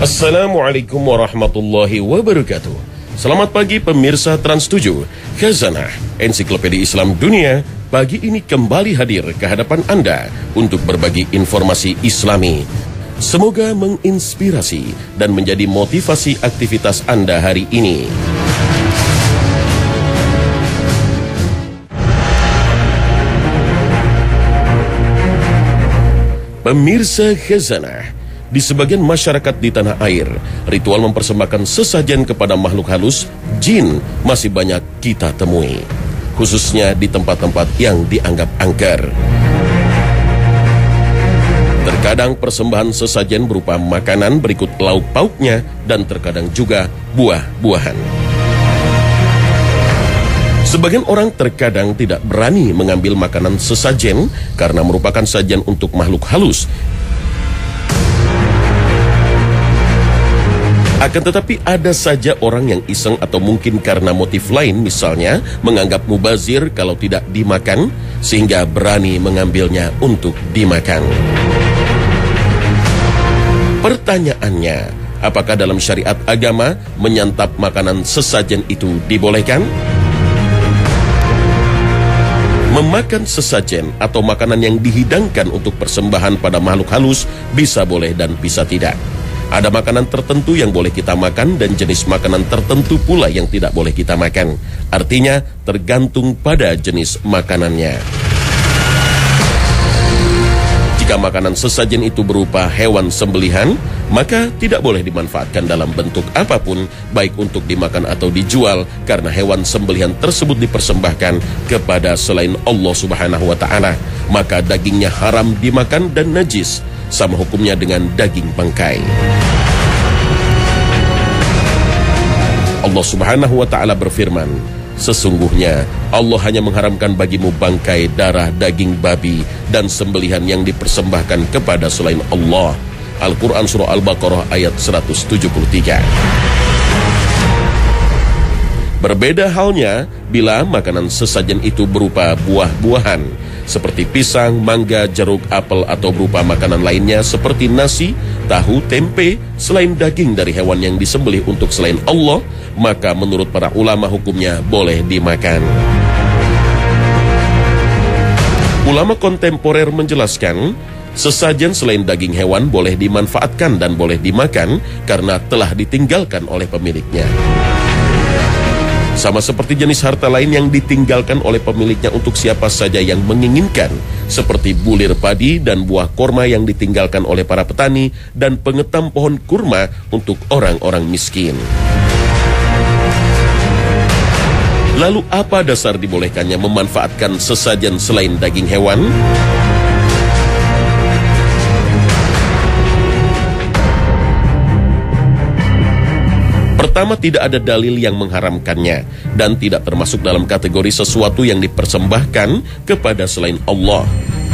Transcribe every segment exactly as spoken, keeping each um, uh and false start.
Assalamualaikum warahmatullahi wabarakatuh. Selamat pagi pemirsa Trans tujuh. Khazanah, Ensiklopedia Islam Dunia, pagi ini kembali hadir ke hadapan Anda untuk berbagi informasi Islami. Semoga menginspirasi dan menjadi motivasi aktivitas Anda hari ini. Pemirsa Khazanah, di sebagian masyarakat di tanah air, ritual mempersembahkan sesajen kepada makhluk halus, jin, masih banyak kita temui, khususnya di tempat-tempat yang dianggap angker. Terkadang persembahan sesajen berupa makanan berikut lauk pauknya dan terkadang juga buah-buahan. Sebagian orang terkadang tidak berani mengambil makanan sesajen karena merupakan sajian untuk makhluk halus. Akan tetapi ada saja orang yang iseng atau mungkin karena motif lain, misalnya menganggap mubazir kalau tidak dimakan, sehingga berani mengambilnya untuk dimakan. Pertanyaannya, apakah dalam syariat agama menyantap makanan sesajen itu dibolehkan? Memakan sesajen atau makanan yang dihidangkan untuk persembahan pada makhluk halus bisa boleh dan bisa tidak. Ada makanan tertentu yang boleh kita makan dan jenis makanan tertentu pula yang tidak boleh kita makan. Artinya tergantung pada jenis makanannya. Jika makanan sesajen itu berupa hewan sembelihan, maka tidak boleh dimanfaatkan dalam bentuk apapun, baik untuk dimakan atau dijual, karena hewan sembelihan tersebut dipersembahkan kepada selain Allah Subhanahu wa Ta'ala. Maka dagingnya haram dimakan dan najis, sama hukumnya dengan daging bangkai. Allah Subhanahu wa Ta'ala berfirman, sesungguhnya Allah hanya mengharamkan bagimu bangkai, darah, daging babi dan sembelihan yang dipersembahkan kepada selain Allah. Al-Quran Surah Al-Baqarah ayat seratus tujuh puluh tiga. Berbeda halnya bila makanan sesajen itu berupa buah-buahan seperti pisang, mangga, jeruk, apel, atau berupa makanan lainnya seperti nasi, tahu, tempe, selain daging dari hewan yang disembelih untuk selain Allah, maka menurut para ulama hukumnya boleh dimakan. Ulama kontemporer menjelaskan, sesajen selain daging hewan boleh dimanfaatkan dan boleh dimakan karena telah ditinggalkan oleh pemiliknya. Sama seperti jenis harta lain yang ditinggalkan oleh pemiliknya untuk siapa saja yang menginginkan, seperti bulir padi dan buah korma yang ditinggalkan oleh para petani dan pengetam pohon kurma untuk orang-orang miskin. Lalu apa dasar dibolehkannya memanfaatkan sesajen selain daging hewan? Pertama, tidak ada dalil yang mengharamkannya dan tidak termasuk dalam kategori sesuatu yang dipersembahkan kepada selain Allah.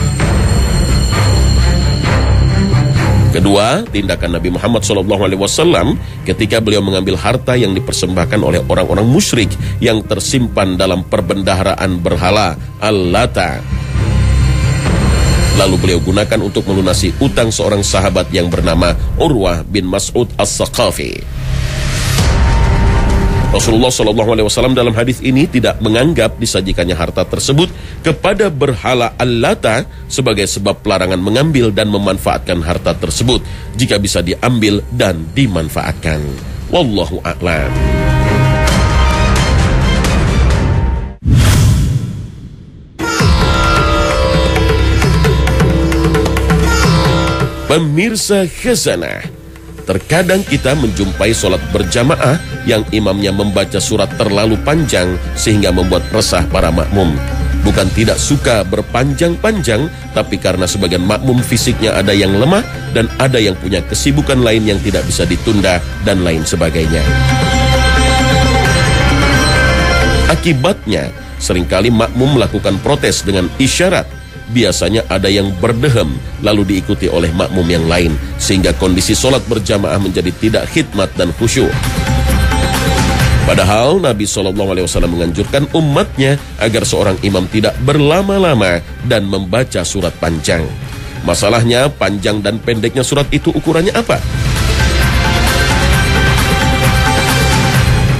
Kedua, tindakan Nabi Muhammad shallallahu alaihi wasallam ketika beliau mengambil harta yang dipersembahkan oleh orang-orang musyrik yang tersimpan dalam perbendaharaan berhala Al-Lata, lalu beliau gunakan untuk melunasi utang seorang sahabat yang bernama Urwah bin Mas'ud As-Saqafi. Rasulullah shallallahu alaihi wasallam dalam hadis ini tidak menganggap disajikannya harta tersebut kepada berhala Al-Lata sebagai sebab pelarangan mengambil dan memanfaatkan harta tersebut jika bisa diambil dan dimanfaatkan. Wallahu a'lam. Pemirsa Khazanah, terkadang kita menjumpai sholat berjamaah yang imamnya membaca surat terlalu panjang sehingga membuat resah para makmum. Bukan tidak suka berpanjang-panjang, tapi karena sebagian makmum fisiknya ada yang lemah dan ada yang punya kesibukan lain yang tidak bisa ditunda dan lain sebagainya. Akibatnya, seringkali makmum melakukan protes dengan isyarat. Biasanya ada yang berdehem lalu diikuti oleh makmum yang lain, sehingga kondisi sholat berjamaah menjadi tidak khidmat dan khusyuk. Padahal Nabi shallallahu alaihi wasallam menganjurkan umatnya agar seorang imam tidak berlama-lama dan membaca surat panjang. Masalahnya, panjang dan pendeknya surat itu ukurannya apa?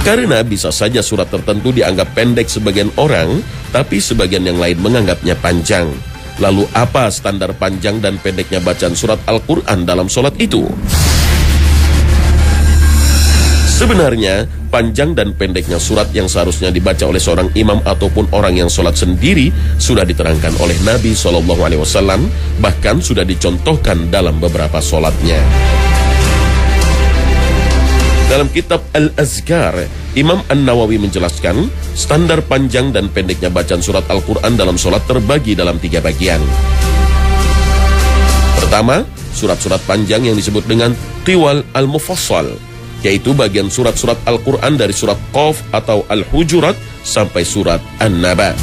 Karena bisa saja surat tertentu dianggap pendek sebagian orang, tapi sebagian yang lain menganggapnya panjang. Lalu apa standar panjang dan pendeknya bacaan surat Al-Quran dalam sholat itu? Sebenarnya, panjang dan pendeknya surat yang seharusnya dibaca oleh seorang imam ataupun orang yang sholat sendiri sudah diterangkan oleh Nabi shallallahu alaihi wasallam, bahkan sudah dicontohkan dalam beberapa sholatnya. Dalam kitab Al-Azkar, Imam An-Nawawi menjelaskan standar panjang dan pendeknya bacaan surat Al-Quran dalam sholat terbagi dalam tiga bagian. Pertama, surat-surat panjang yang disebut dengan Tiwal Al-Mufassal, yaitu bagian surat-surat Al-Quran dari surat Qaf atau Al-Hujurat sampai surat An-Naba.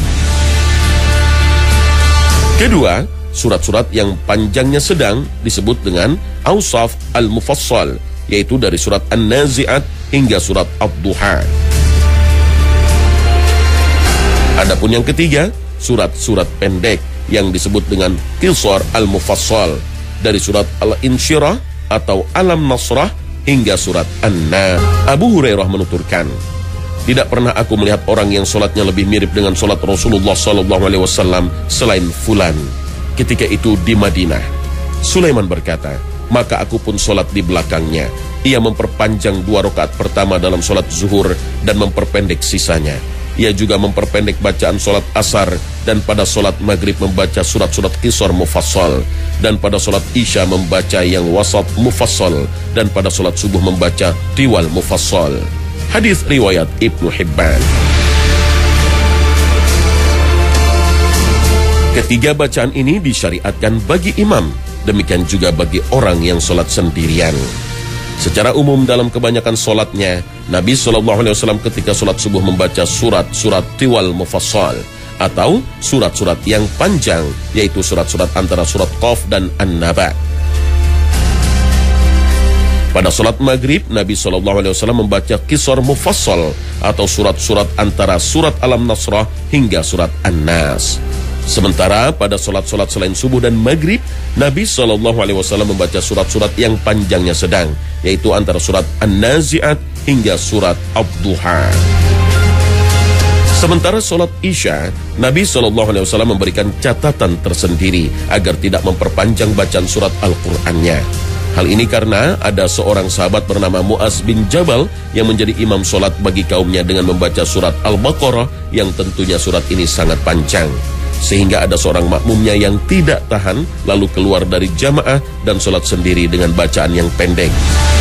Kedua, surat-surat yang panjangnya sedang disebut dengan Awsaf Al-Mufassal, yaitu dari surat An-Nazi'at hingga surat Ad-Duha. Adapun yang ketiga, surat-surat pendek yang disebut dengan Qisar Al-Mufassal, dari surat Al-Insyirah atau Alam Nasrah hingga surat An-Nas. Abu Hurairah menuturkan, tidak pernah aku melihat orang yang sholatnya lebih mirip dengan sholat Rasulullah Sallallahu Alaihi Wasallam selain Fulan. Ketika itu di Madinah. Sulaiman berkata, maka aku pun sholat di belakangnya. Ia memperpanjang dua rakaat pertama dalam sholat zuhur dan memperpendek sisanya. Ia juga memperpendek bacaan sholat asar dan pada sholat maghrib membaca surat-surat Qisar Mufassal, dan pada sholat isya membaca yang wasat mufassal, dan pada sholat subuh membaca Tiwal Mufassal. Hadis riwayat Ibnu Hibban. Ketiga bacaan ini disyariatkan bagi imam, demikian juga bagi orang yang sholat sendirian. Secara umum dalam kebanyakan sholatnya, Nabi shallallahu alaihi wasallam ketika sholat subuh membaca surat-surat Tiwal Mufassal atau surat-surat yang panjang, yaitu surat-surat antara surat Qaf dan An-Naba. Pada sholat maghrib, Nabi shallallahu alaihi wasallam membaca Qisar Mufassal atau surat-surat antara surat Alam Nasrah hingga surat An-Nas. Sementara pada sholat-sholat selain subuh dan maghrib, Nabi shallallahu alaihi wasallam membaca surat-surat yang panjangnya sedang, yaitu antara surat An-Nazi'at hingga surat Ad-Duha. Sementara sholat isya, Nabi shallallahu alaihi wasallam memberikan catatan tersendiri agar tidak memperpanjang bacaan surat Al-Qur'annya. Hal ini karena ada seorang sahabat bernama Mu'az bin Jabal yang menjadi imam sholat bagi kaumnya dengan membaca surat Al-Baqarah yang tentunya surat ini sangat panjang. Sehingga ada seorang makmumnya yang tidak tahan lalu keluar dari jamaah dan sholat sendiri dengan bacaan yang pendek.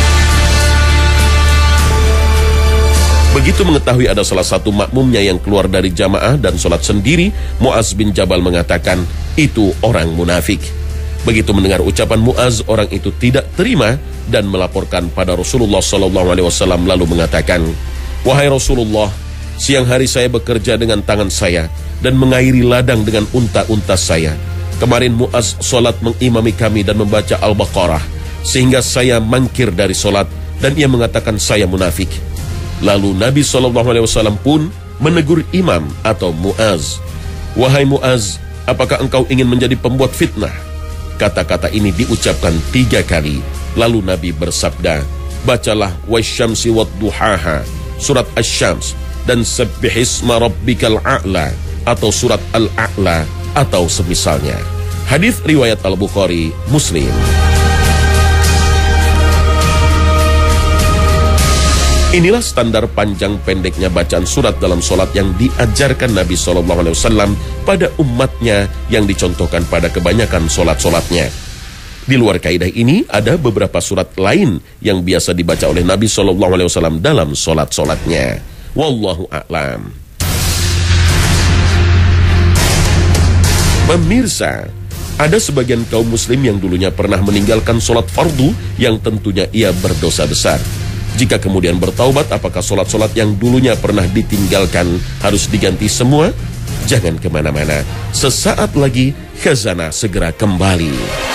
Begitu mengetahui ada salah satu makmumnya yang keluar dari jamaah dan sholat sendiri, Mu'az bin Jabal mengatakan, itu orang munafik. Begitu mendengar ucapan Mu'az, orang itu tidak terima dan melaporkan pada Rasulullah Sallallahu Alaihi Wasallam lalu mengatakan, wahai Rasulullah, siang hari saya bekerja dengan tangan saya dan mengairi ladang dengan unta-unta saya. Kemarin Mu'az sholat mengimami kami dan membaca Al-Baqarah, sehingga saya mangkir dari sholat dan ia mengatakan saya munafik. Lalu Nabi shallallahu alaihi wasallam pun menegur imam atau Mu'az. Wahai Mu'az, apakah engkau ingin menjadi pembuat fitnah? Kata-kata ini diucapkan tiga kali. Lalu Nabi bersabda, bacalah wasyamsi wadduhaha, surat Asy-Syams, dan sabbihisma rabbikal a'la, atau surat Al-A'la, atau semisalnya. Hadis riwayat Al-Bukhari, Muslim. Inilah standar panjang pendeknya bacaan surat dalam solat yang diajarkan Nabi shallallahu alaihi wasallam pada umatnya yang dicontohkan pada kebanyakan solat-solatnya. Di luar kaidah ini ada beberapa surat lain yang biasa dibaca oleh Nabi shallallahu alaihi wasallam dalam solat-solatnya. Wallahu a'lam. Pemirsa, ada sebagian kaum muslim yang dulunya pernah meninggalkan solat fardu yang tentunya ia berdosa besar. Jika kemudian bertaubat, apakah solat-solat yang dulunya pernah ditinggalkan harus diganti semua? Jangan kemana-mana. Sesaat lagi Khazanah segera kembali.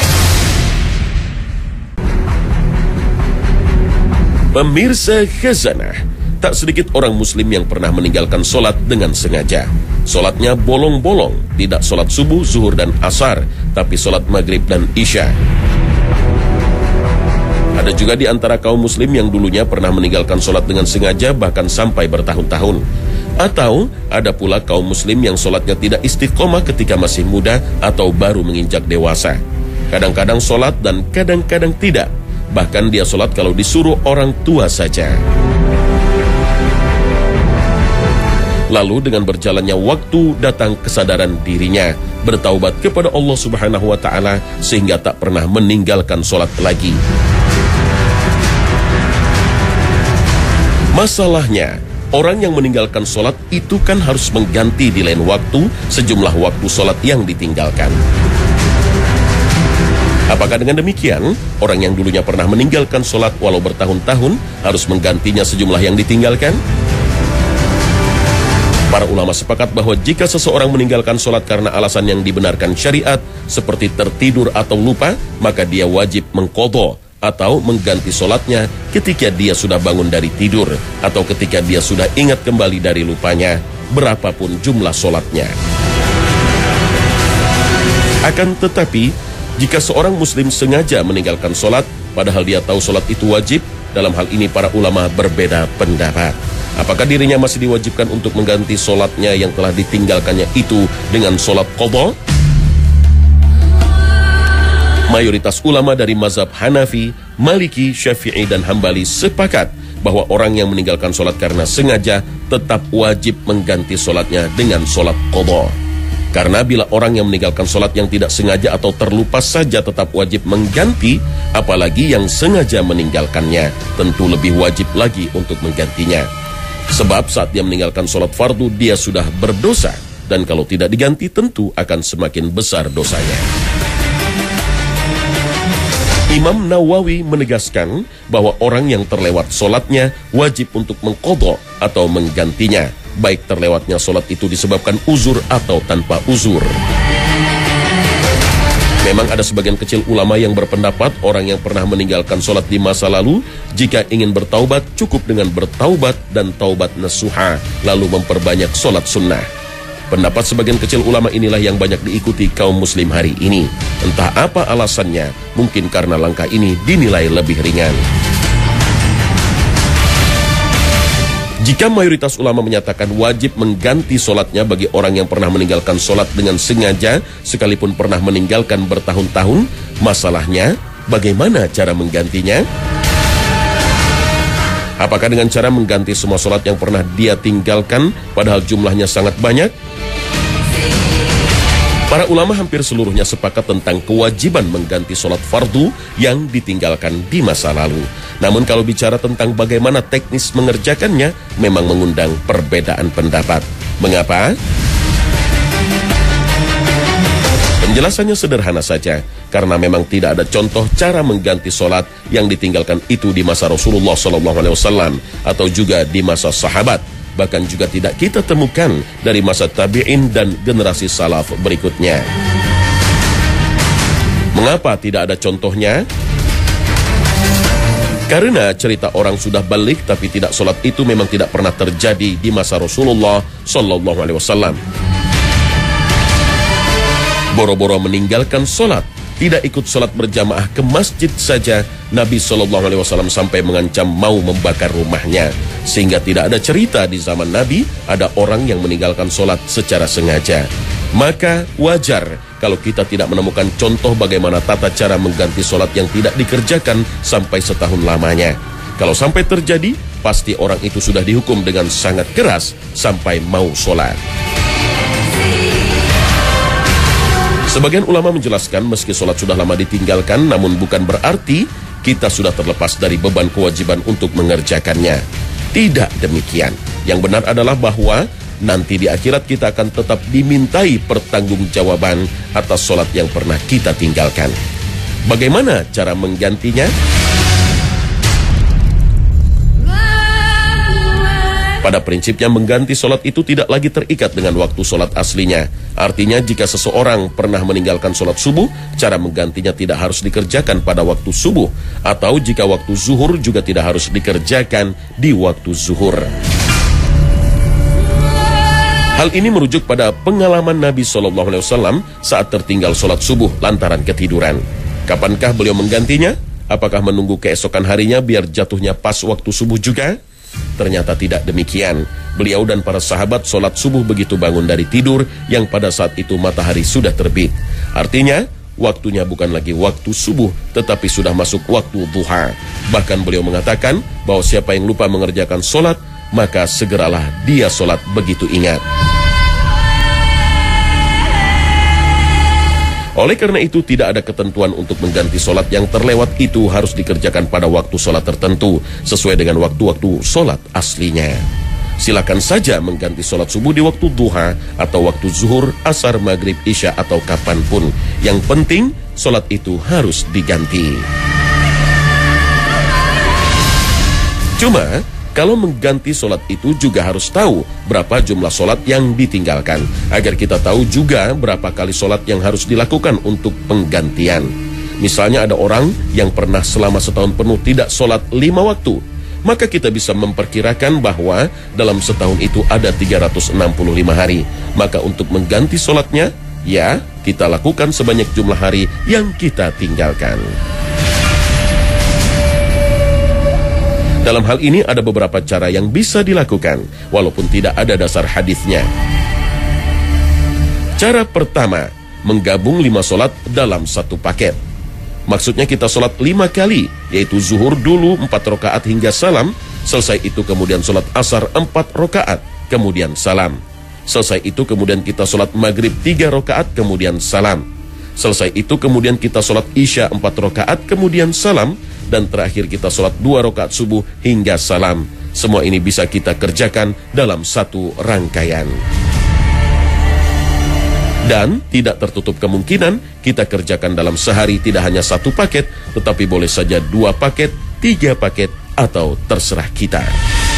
Pemirsa Khazanah, tak sedikit orang muslim yang pernah meninggalkan solat dengan sengaja. Solatnya bolong-bolong, tidak solat subuh, zuhur, dan asar, tapi solat maghrib dan isya. Ada juga di antara kaum muslim yang dulunya pernah meninggalkan sholat dengan sengaja bahkan sampai bertahun-tahun. Atau ada pula kaum muslim yang sholatnya tidak istiqomah ketika masih muda atau baru menginjak dewasa. Kadang-kadang sholat dan kadang-kadang tidak. Bahkan dia sholat kalau disuruh orang tua saja. Lalu dengan berjalannya waktu datang kesadaran dirinya, bertaubat kepada Allah Subhanahu wa Ta'ala sehingga tak pernah meninggalkan sholat lagi. Masalahnya, orang yang meninggalkan sholat itu kan harus mengganti di lain waktu sejumlah waktu sholat yang ditinggalkan. Apakah dengan demikian, orang yang dulunya pernah meninggalkan sholat walau bertahun-tahun harus menggantinya sejumlah yang ditinggalkan? Para ulama sepakat bahwa jika seseorang meninggalkan sholat karena alasan yang dibenarkan syariat, seperti tertidur atau lupa, maka dia wajib mengqadha atau mengganti sholatnya ketika dia sudah bangun dari tidur atau ketika dia sudah ingat kembali dari lupanya, berapapun jumlah sholatnya. Akan tetapi, jika seorang muslim sengaja meninggalkan sholat, padahal dia tahu sholat itu wajib, dalam hal ini para ulama berbeda pendapat. Apakah dirinya masih diwajibkan untuk mengganti sholatnya yang telah ditinggalkannya itu dengan sholat qadha? Mayoritas ulama dari mazhab Hanafi, Maliki, Syafi'i, dan Hambali sepakat bahwa orang yang meninggalkan sholat karena sengaja tetap wajib mengganti sholatnya dengan sholat qadha. Karena bila orang yang meninggalkan sholat yang tidak sengaja atau terlupa saja tetap wajib mengganti, apalagi yang sengaja meninggalkannya, tentu lebih wajib lagi untuk menggantinya. Sebab saat dia meninggalkan sholat fardu, dia sudah berdosa, dan kalau tidak diganti tentu akan semakin besar dosanya. Imam Nawawi menegaskan bahwa orang yang terlewat sholatnya wajib untuk mengqadha atau menggantinya, baik terlewatnya sholat itu disebabkan uzur atau tanpa uzur. Memang ada sebagian kecil ulama yang berpendapat orang yang pernah meninggalkan sholat di masa lalu, jika ingin bertaubat cukup dengan bertaubat dan taubat nasuha, lalu memperbanyak sholat sunnah. Pendapat sebagian kecil ulama inilah yang banyak diikuti kaum muslim hari ini. Entah apa alasannya, mungkin karena langkah ini dinilai lebih ringan. Jika mayoritas ulama menyatakan wajib mengganti sholatnya bagi orang yang pernah meninggalkan sholat dengan sengaja, sekalipun pernah meninggalkan bertahun-tahun, masalahnya bagaimana cara menggantinya? Apakah dengan cara mengganti semua sholat yang pernah dia tinggalkan, padahal jumlahnya sangat banyak? Para ulama hampir seluruhnya sepakat tentang kewajiban mengganti sholat fardu yang ditinggalkan di masa lalu. Namun kalau bicara tentang bagaimana teknis mengerjakannya, memang mengundang perbedaan pendapat. Mengapa? Penjelasannya sederhana saja, karena memang tidak ada contoh cara mengganti sholat yang ditinggalkan itu di masa Rasulullah shallallahu alaihi wasallam atau juga di masa sahabat. Bahkan juga tidak kita temukan dari masa tabi'in dan generasi salaf berikutnya. Mengapa tidak ada contohnya? Karena cerita orang sudah balik tapi tidak sholat itu memang tidak pernah terjadi di masa Rasulullah shallallahu alaihi wasallam. Boro-boro meninggalkan sholat, tidak ikut sholat berjamaah ke masjid saja, Nabi shallallahu alaihi wasallam sampai mengancam mau membakar rumahnya. Sehingga tidak ada cerita di zaman Nabi ada orang yang meninggalkan sholat secara sengaja. Maka wajar kalau kita tidak menemukan contoh bagaimana tata cara mengganti sholat yang tidak dikerjakan sampai setahun lamanya. Kalau sampai terjadi, pasti orang itu sudah dihukum dengan sangat keras sampai mau sholat. Sebagian ulama menjelaskan meski sholat sudah lama ditinggalkan, namun bukan berarti kita sudah terlepas dari beban kewajiban untuk mengerjakannya. Tidak demikian. Yang benar adalah bahwa nanti di akhirat kita akan tetap dimintai pertanggungjawaban atas sholat yang pernah kita tinggalkan. Bagaimana cara menggantinya? Pada prinsipnya mengganti sholat itu tidak lagi terikat dengan waktu sholat aslinya. Artinya jika seseorang pernah meninggalkan sholat subuh, cara menggantinya tidak harus dikerjakan pada waktu subuh. Atau jika waktu zuhur juga tidak harus dikerjakan di waktu zuhur. Hal ini merujuk pada pengalaman Nabi shallallahu alaihi wasallam saat tertinggal sholat subuh lantaran ketiduran. Kapankah beliau menggantinya? apakah menunggu keesokan harinya biar jatuhnya pas waktu subuh juga? Ternyata tidak demikian. Beliau dan para sahabat sholat subuh begitu bangun dari tidur yang pada saat itu matahari sudah terbit. Artinya, waktunya bukan lagi waktu subuh, tetapi sudah masuk waktu duha. Bahkan beliau mengatakan bahwa siapa yang lupa mengerjakan sholat, maka segeralah dia sholat begitu ingat. Oleh karena itu, tidak ada ketentuan untuk mengganti sholat yang terlewat itu harus dikerjakan pada waktu sholat tertentu, sesuai dengan waktu-waktu sholat aslinya. Silakan saja mengganti sholat subuh di waktu duha, atau waktu zuhur, asar, maghrib, isya, atau kapanpun. Yang penting, sholat itu harus diganti. Cuma, kalau mengganti sholat itu juga harus tahu berapa jumlah sholat yang ditinggalkan, agar kita tahu juga berapa kali sholat yang harus dilakukan untuk penggantian. Misalnya ada orang yang pernah selama setahun penuh tidak sholat lima waktu, maka kita bisa memperkirakan bahwa dalam setahun itu ada tiga ratus enam puluh lima hari. Maka untuk mengganti sholatnya, ya kita lakukan sebanyak jumlah hari yang kita tinggalkan. Dalam hal ini ada beberapa cara yang bisa dilakukan, walaupun tidak ada dasar hadisnya. Cara pertama, menggabung lima sholat dalam satu paket. Maksudnya kita sholat lima kali, yaitu zuhur dulu empat rakaat hingga salam, selesai itu kemudian sholat asar empat rakaat, kemudian salam. Selesai itu kemudian kita sholat maghrib tiga rakaat, kemudian salam. Selesai itu kemudian kita sholat isya empat rakaat, kemudian salam. Dan terakhir kita sholat dua rakaat subuh hingga salam. Semua ini bisa kita kerjakan dalam satu rangkaian. Dan tidak tertutup kemungkinan kita kerjakan dalam sehari tidak hanya satu paket, tetapi boleh saja dua paket, tiga paket, atau terserah kita.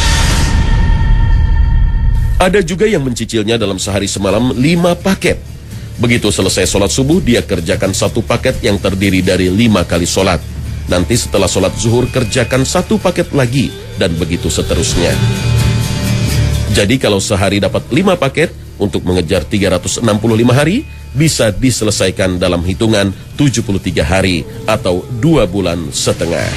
Ada juga yang mencicilnya dalam sehari semalam lima paket. Begitu selesai sholat subuh, dia kerjakan satu paket yang terdiri dari lima kali sholat. Nanti setelah sholat zuhur kerjakan satu paket lagi, dan begitu seterusnya. Jadi kalau sehari dapat lima paket, untuk mengejar tiga ratus enam puluh lima hari, bisa diselesaikan dalam hitungan tujuh puluh tiga hari, atau dua bulan setengah.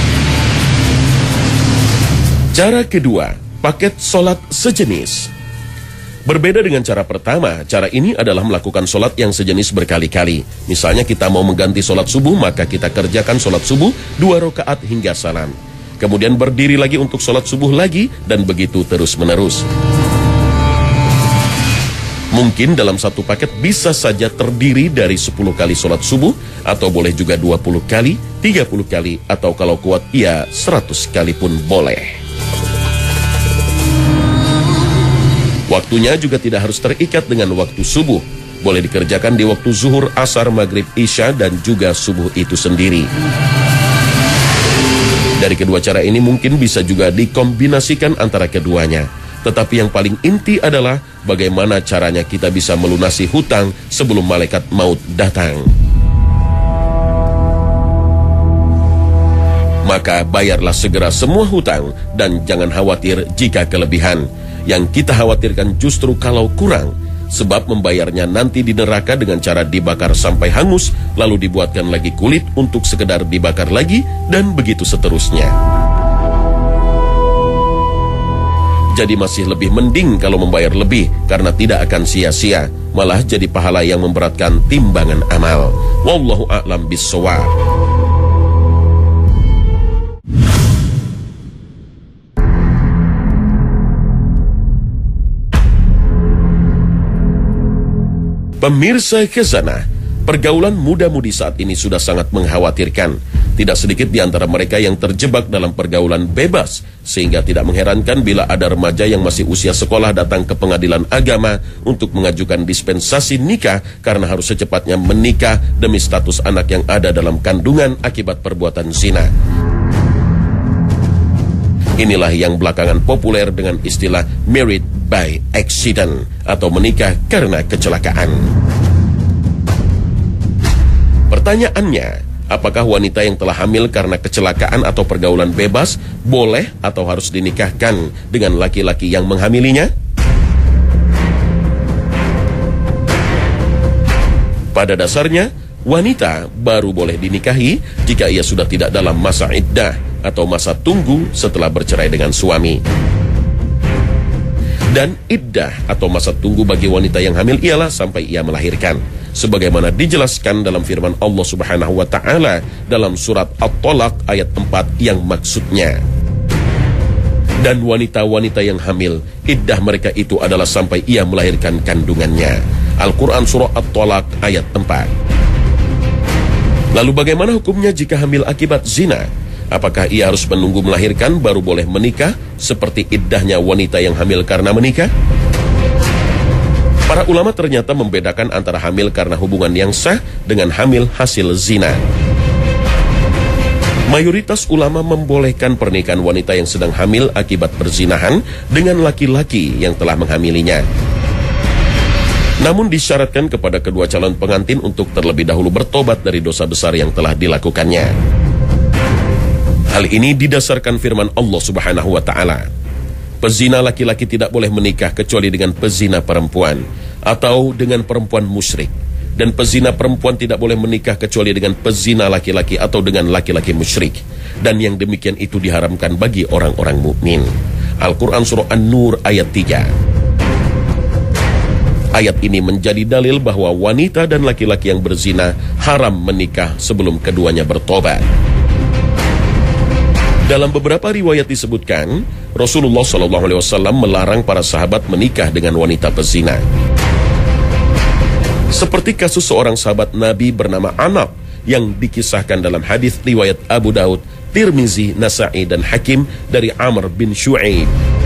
Cara kedua, paket sholat sejenis. Berbeda dengan cara pertama, cara ini adalah melakukan sholat yang sejenis berkali-kali. Misalnya kita mau mengganti sholat subuh, maka kita kerjakan sholat subuh dua rakaat hingga salam. Kemudian berdiri lagi untuk sholat subuh lagi, dan begitu terus-menerus. Mungkin dalam satu paket bisa saja terdiri dari sepuluh kali sholat subuh, atau boleh juga dua puluh kali, tiga puluh kali, atau kalau kuat ya seratus kali pun boleh. Waktunya juga tidak harus terikat dengan waktu subuh. Boleh dikerjakan di waktu zuhur, asar, maghrib, isya, dan juga subuh itu sendiri. Dari kedua cara ini mungkin bisa juga dikombinasikan antara keduanya. Tetapi yang paling inti adalah bagaimana caranya kita bisa melunasi hutang sebelum malaikat maut datang. Maka bayarlah segera semua hutang dan jangan khawatir jika kelebihan. Yang kita khawatirkan justru kalau kurang, sebab membayarnya nanti di neraka dengan cara dibakar sampai hangus, lalu dibuatkan lagi kulit untuk sekedar dibakar lagi, dan begitu seterusnya. Jadi masih lebih mending kalau membayar lebih, karena tidak akan sia-sia, malah jadi pahala yang memberatkan timbangan amal. Wallahu a'lam bissawab. Pemirsa Khazanah, pergaulan muda-mudi saat ini sudah sangat mengkhawatirkan. Tidak sedikit di antara mereka yang terjebak dalam pergaulan bebas, sehingga tidak mengherankan bila ada remaja yang masih usia sekolah datang ke pengadilan agama untuk mengajukan dispensasi nikah karena harus secepatnya menikah demi status anak yang ada dalam kandungan akibat perbuatan zina. Inilah yang belakangan populer dengan istilah married by accident atau menikah karena kecelakaan. Pertanyaannya, apakah wanita yang telah hamil karena kecelakaan atau pergaulan bebas boleh atau harus dinikahkan dengan laki-laki yang menghamilinya? Pada dasarnya, Wanita baru boleh dinikahi jika ia sudah tidak dalam masa iddah atau masa tunggu setelah bercerai dengan suami. Dan iddah atau masa tunggu bagi wanita yang hamil ialah sampai ia melahirkan, sebagaimana dijelaskan dalam firman Allah Subhanahu wa taala dalam surat At-Thalaq ayat empat yang maksudnya, dan wanita-wanita yang hamil, iddah mereka itu adalah sampai ia melahirkan kandungannya. Al-Quran surah At-Thalaq ayat empat. Lalu bagaimana hukumnya jika hamil akibat zina? Apakah ia harus menunggu melahirkan baru boleh menikah seperti iddahnya wanita yang hamil karena menikah? Para ulama ternyata membedakan antara hamil karena hubungan yang sah dengan hamil hasil zina. Mayoritas ulama membolehkan pernikahan wanita yang sedang hamil akibat perzinahan dengan laki-laki yang telah menghamilinya. Namun disyaratkan kepada kedua calon pengantin untuk terlebih dahulu bertobat dari dosa besar yang telah dilakukannya. Hal ini didasarkan firman Allah Subhanahu wa taala. Pezina laki-laki tidak boleh menikah kecuali dengan pezina perempuan atau dengan perempuan musyrik. Dan pezina perempuan tidak boleh menikah kecuali dengan pezina laki-laki atau dengan laki-laki musyrik. Dan yang demikian itu diharamkan bagi orang-orang mukmin. Al-Quran surah An-Nur ayat tiga. Ayat ini menjadi dalil bahwa wanita dan laki-laki yang berzina haram menikah sebelum keduanya bertobat. Dalam beberapa riwayat disebutkan, Rasulullah shallallahu alaihi wasallam melarang para sahabat menikah dengan wanita pezina. Seperti kasus seorang sahabat Nabi bernama Anak yang dikisahkan dalam hadis riwayat Abu Daud, Tirmizi, Nasa'i dan Hakim dari Amr bin Shu'aib.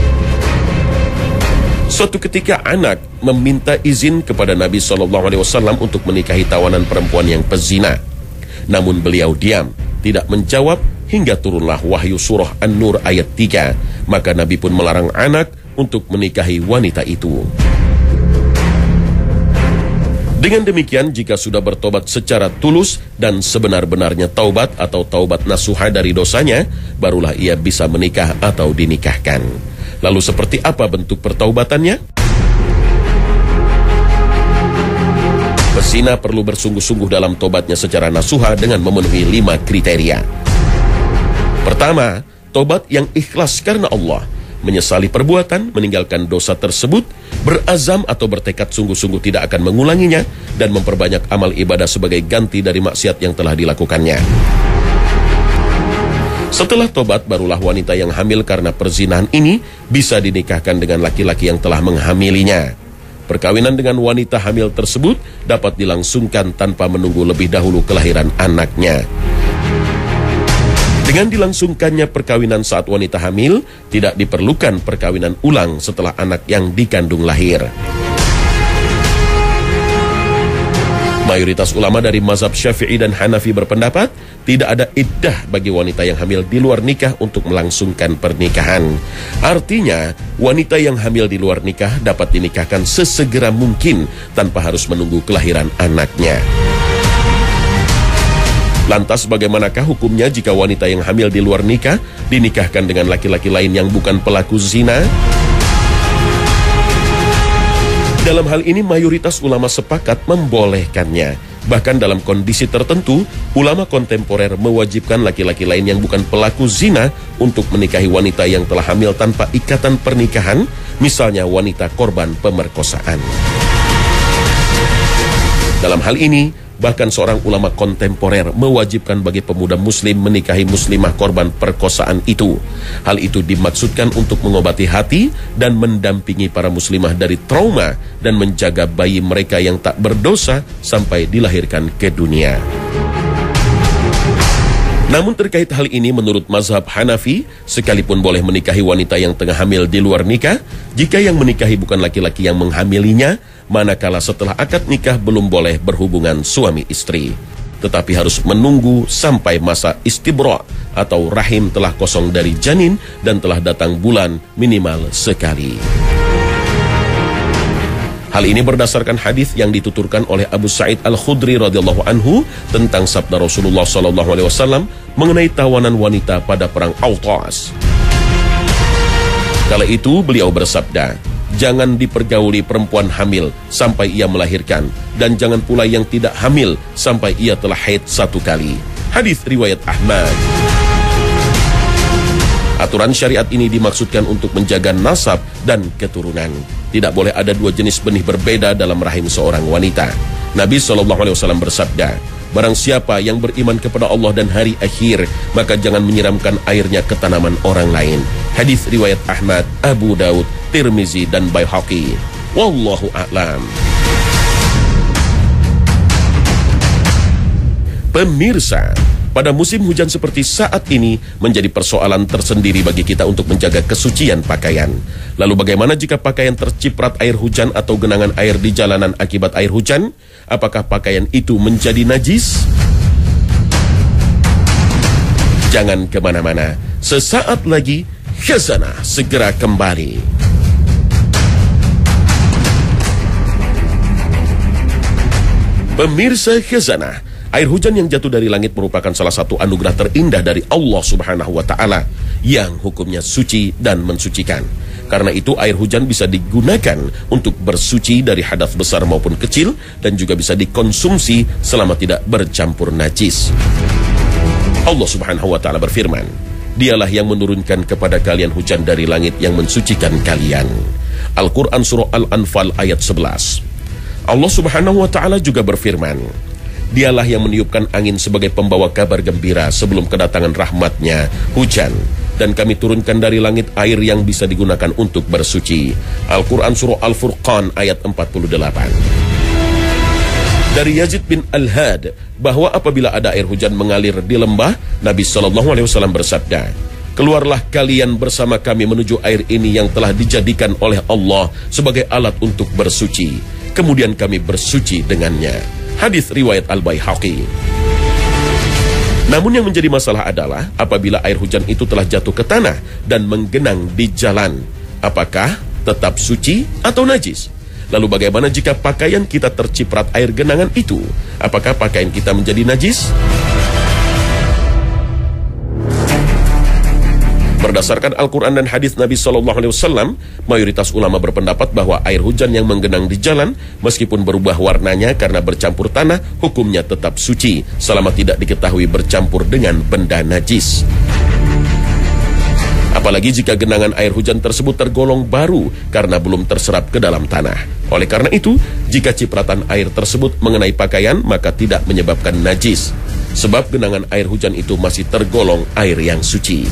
Suatu ketika Anak meminta izin kepada Nabi shallallahu alaihi wasallam untuk menikahi tawanan perempuan yang pezina. Namun beliau diam, tidak menjawab hingga turunlah wahyu surah An-Nur ayat tiga. Maka Nabi pun melarang Anak untuk menikahi wanita itu. Dengan demikian, jika sudah bertobat secara tulus dan sebenar-benarnya taubat atau taubat nasuha dari dosanya, barulah ia bisa menikah atau dinikahkan. Lalu seperti apa bentuk pertaubatannya? Pezina perlu bersungguh-sungguh dalam tobatnya secara nasuha dengan memenuhi lima kriteria. Pertama, tobat yang ikhlas karena Allah, menyesali perbuatan, meninggalkan dosa tersebut, berazam atau bertekad sungguh-sungguh tidak akan mengulanginya, dan memperbanyak amal ibadah sebagai ganti dari maksiat yang telah dilakukannya. Setelah tobat, barulah wanita yang hamil karena perzinahan ini bisa dinikahkan dengan laki-laki yang telah menghamilinya. Perkawinan dengan wanita hamil tersebut dapat dilangsungkan tanpa menunggu lebih dahulu kelahiran anaknya. Dengan dilangsungkannya perkawinan saat wanita hamil, tidak diperlukan perkawinan ulang setelah anak yang dikandung lahir. Mayoritas ulama dari mazhab Syafi'i dan Hanafi berpendapat tidak ada iddah bagi wanita yang hamil di luar nikah untuk melangsungkan pernikahan. Artinya, wanita yang hamil di luar nikah dapat dinikahkan sesegera mungkin tanpa harus menunggu kelahiran anaknya. Lantas bagaimanakah hukumnya jika wanita yang hamil di luar nikah dinikahkan dengan laki-laki lain yang bukan pelaku zina? Dalam hal ini mayoritas ulama sepakat membolehkannya. Bahkan dalam kondisi tertentu, ulama kontemporer mewajibkan laki-laki lain yang bukan pelaku zina untuk menikahi wanita yang telah hamil tanpa ikatan pernikahan, misalnya wanita korban pemerkosaan. Dalam hal ini, bahkan seorang ulama kontemporer mewajibkan bagi pemuda muslim menikahi muslimah korban perkosaan itu. Hal itu dimaksudkan untuk mengobati hati dan mendampingi para muslimah dari trauma dan menjaga bayi mereka yang tak berdosa sampai dilahirkan ke dunia. Namun terkait hal ini menurut mazhab Hanafi, sekalipun boleh menikahi wanita yang tengah hamil di luar nikah, jika yang menikahi bukan laki-laki yang menghamilinya, manakala setelah akad nikah belum boleh berhubungan suami istri, tetapi harus menunggu sampai masa istibra atau rahim telah kosong dari janin dan telah datang bulan minimal sekali. Hal ini berdasarkan hadis yang dituturkan oleh Abu Sa'id Al-Khudri radhiyallahu anhu tentang sabda Rasulullah sallallahu alaihi wasallam mengenai tawanan wanita pada perang Autas. Kala itu beliau bersabda, Jangan dipergauli perempuan hamil sampai ia melahirkan, dan jangan pula yang tidak hamil sampai ia telah haid satu kali. Hadis riwayat Ahmad. Aturan syariat ini dimaksudkan untuk menjaga nasab dan keturunan. Tidak boleh ada dua jenis benih berbeda dalam rahim seorang wanita. Nabi shallallahu alaihi wasallam bersabda, barang siapa yang beriman kepada Allah dan hari akhir, maka jangan menyiramkan airnya ke tanaman orang lain. Hadis riwayat Ahmad, Abu Daud, Tirmizi, dan Baihaqi. Wallahu a'lam. Pemirsa, pada musim hujan seperti saat ini menjadi persoalan tersendiri bagi kita untuk menjaga kesucian pakaian. Lalu bagaimana jika pakaian terciprat air hujan atau genangan air di jalanan akibat air hujan? Apakah pakaian itu menjadi najis? Jangan kemana-mana. Sesaat lagi, Khazanah segera kembali. Pemirsa Khazanah, air hujan yang jatuh dari langit merupakan salah satu anugerah terindah dari Allah Subhanahu wa Ta'ala yang hukumnya suci dan mensucikan. Karena itu air hujan bisa digunakan untuk bersuci dari hadas besar maupun kecil, dan juga bisa dikonsumsi selama tidak bercampur najis. Allah Subhanahu wa Ta'ala berfirman, Dialah yang menurunkan kepada kalian hujan dari langit yang mensucikan kalian. Al-Quran Surah Al-Anfal ayat sebelas. Allah Subhanahu wa Ta'ala juga berfirman, Dialah yang meniupkan angin sebagai pembawa kabar gembira sebelum kedatangan rahmatnya, hujan. Dan kami turunkan dari langit air yang bisa digunakan untuk bersuci. Al-Quran Surah Al-Furqan ayat empat puluh delapan. Dari Yazid bin Al-Had, bahwa apabila ada air hujan mengalir di lembah, Nabi shallallahu alaihi wasallam bersabda, keluarlah kalian bersama kami menuju air ini yang telah dijadikan oleh Allah sebagai alat untuk bersuci. Kemudian kami bersuci dengannya. Hadis riwayat Al-Baihaqi. Namun yang menjadi masalah adalah apabila air hujan itu telah jatuh ke tanah dan menggenang di jalan, apakah tetap suci atau najis? Lalu bagaimana jika pakaian kita terciprat air genangan itu? Apakah pakaian kita menjadi najis? Berdasarkan Al-Quran dan hadis Nabi shallallahu alaihi wasallam, mayoritas ulama berpendapat bahwa air hujan yang menggenang di jalan, meskipun berubah warnanya karena bercampur tanah, hukumnya tetap suci, selama tidak diketahui bercampur dengan benda najis. Apalagi jika genangan air hujan tersebut tergolong baru karena belum terserap ke dalam tanah. Oleh karena itu, jika cipratan air tersebut mengenai pakaian, maka tidak menyebabkan najis, sebab genangan air hujan itu masih tergolong air yang suci.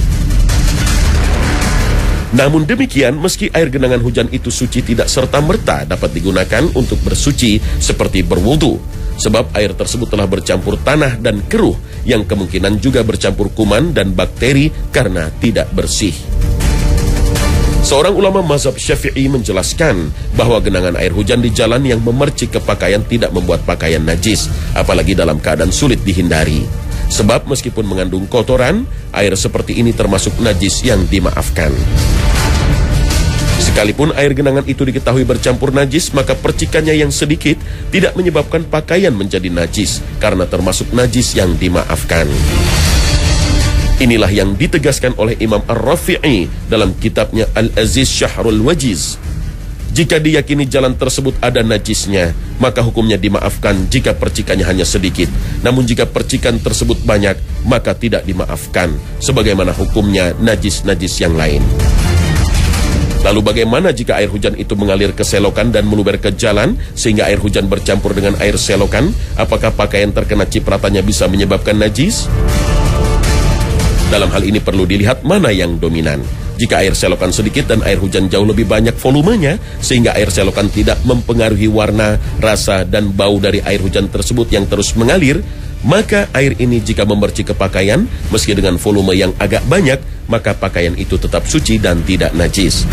Namun demikian, meski air genangan hujan itu suci, tidak serta-merta dapat digunakan untuk bersuci seperti berwudu, sebab air tersebut telah bercampur tanah dan keruh, yang kemungkinan juga bercampur kuman dan bakteri karena tidak bersih. Seorang ulama mazhab Syafi'i menjelaskan bahwa genangan air hujan di jalan yang memercik ke pakaian tidak membuat pakaian najis, apalagi dalam keadaan sulit dihindari. Sebab meskipun mengandung kotoran, air seperti ini termasuk najis yang dimaafkan. Sekalipun air genangan itu diketahui bercampur najis, maka percikannya yang sedikit tidak menyebabkan pakaian menjadi najis, karena termasuk najis yang dimaafkan. Inilah yang ditegaskan oleh Imam Ar-Rafi'i dalam kitabnya Al-Aziz Syahrul Wajiz. Jika diyakini jalan tersebut ada najisnya, maka hukumnya dimaafkan jika percikannya hanya sedikit. Namun jika percikan tersebut banyak, maka tidak dimaafkan, sebagaimana hukumnya najis-najis yang lain. Lalu bagaimana jika air hujan itu mengalir ke selokan dan meluber ke jalan, sehingga air hujan bercampur dengan air selokan? Apakah pakaian terkena cipratannya bisa menyebabkan najis? Dalam hal ini perlu dilihat mana yang dominan. Jika air selokan sedikit dan air hujan jauh lebih banyak volumenya, sehingga air selokan tidak mempengaruhi warna, rasa, dan bau dari air hujan tersebut yang terus mengalir, maka air ini jika memercik ke pakaian, meski dengan volume yang agak banyak, maka pakaian itu tetap suci dan tidak najis.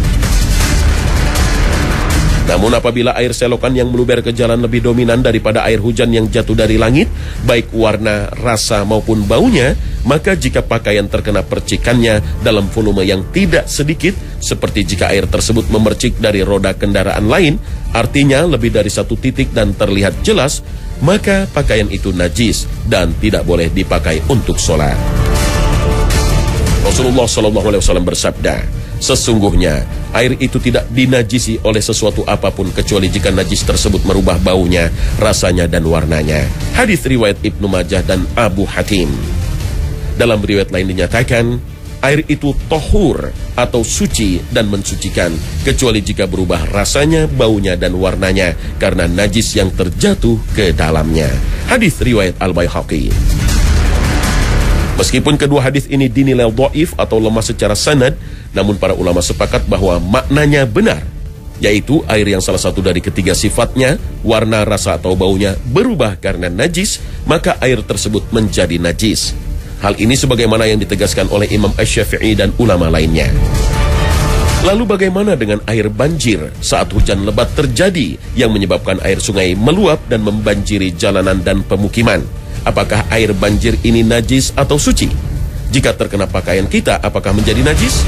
Namun apabila air selokan yang meluber ke jalan lebih dominan daripada air hujan yang jatuh dari langit, baik warna, rasa maupun baunya, maka jika pakaian terkena percikannya dalam volume yang tidak sedikit, seperti jika air tersebut memercik dari roda kendaraan lain, artinya lebih dari satu titik dan terlihat jelas, maka pakaian itu najis dan tidak boleh dipakai untuk sholat. Rasulullah shallallahu alaihi wasallam bersabda, sesungguhnya Air itu tidak dinajisi oleh sesuatu apapun kecuali jika najis tersebut merubah baunya, rasanya, dan warnanya. Hadis riwayat Ibnu Majah dan Abu Hatim. Dalam riwayat lain dinyatakan, air itu tohur atau suci dan mensucikan, kecuali jika berubah rasanya, baunya, dan warnanya karena najis yang terjatuh ke dalamnya. Hadis riwayat Al-Baihaqi. Meskipun kedua hadis ini dinilai dhaif atau lemah secara sanad, namun para ulama sepakat bahwa maknanya benar, yaitu air yang salah satu dari ketiga sifatnya, warna, rasa, atau baunya berubah karena najis, maka air tersebut menjadi najis. Hal ini sebagaimana yang ditegaskan oleh Imam Asy-Syafi'i dan ulama lainnya. Lalu bagaimana dengan air banjir saat hujan lebat terjadi yang menyebabkan air sungai meluap dan membanjiri jalanan dan pemukiman? Apakah air banjir ini najis atau suci? Jika terkena pakaian kita, apakah menjadi najis?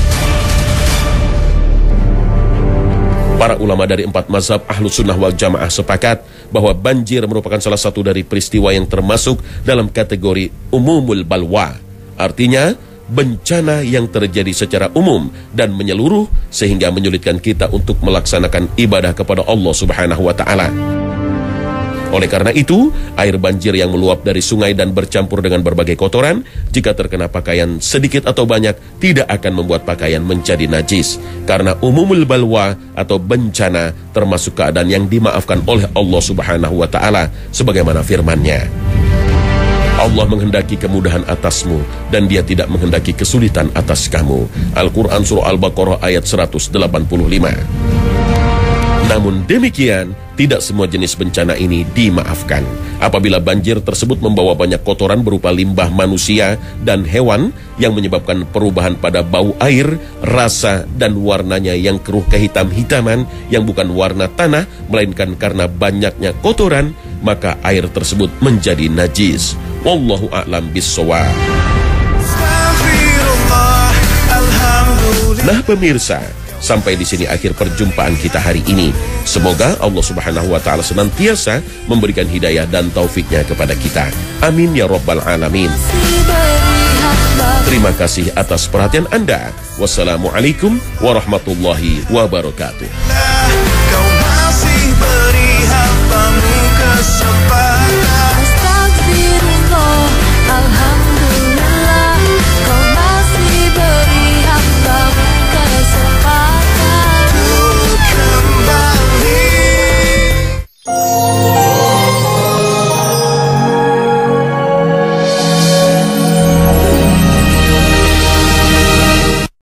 Para ulama dari empat mazhab Ahlus Sunnah wal Jamaah sepakat bahwa banjir merupakan salah satu dari peristiwa yang termasuk dalam kategori umumul balwa. Artinya, bencana yang terjadi secara umum dan menyeluruh sehingga menyulitkan kita untuk melaksanakan ibadah kepada Allah Subhanahu wa Ta'ala. Oleh karena itu, air banjir yang meluap dari sungai dan bercampur dengan berbagai kotoran, jika terkena pakaian sedikit atau banyak, tidak akan membuat pakaian menjadi najis. Karena umumul balwa atau bencana termasuk keadaan yang dimaafkan oleh Allah Subhanahu wa Ta'ala, sebagaimana firman-Nya. Allah menghendaki kemudahan atasmu dan Dia tidak menghendaki kesulitan atas kamu. Al-Quran Surah Al-Baqarah ayat seratus delapan puluh lima. Namun demikian, tidak semua jenis bencana ini dimaafkan. Apabila banjir tersebut membawa banyak kotoran berupa limbah manusia dan hewan yang menyebabkan perubahan pada bau air, rasa, dan warnanya yang keruh kehitam-hitaman yang bukan warna tanah, melainkan karena banyaknya kotoran, maka air tersebut menjadi najis. Wallahu a'lam bissawab. Nah pemirsa, sampai di sini akhir perjumpaan kita hari ini. Semoga Allah Subhanahu wa Ta'ala senantiasa memberikan hidayah dan taufiknya kepada kita. Amin ya Rabbal Alamin. Terima kasih atas perhatian Anda. Wassalamualaikum warahmatullahi wabarakatuh.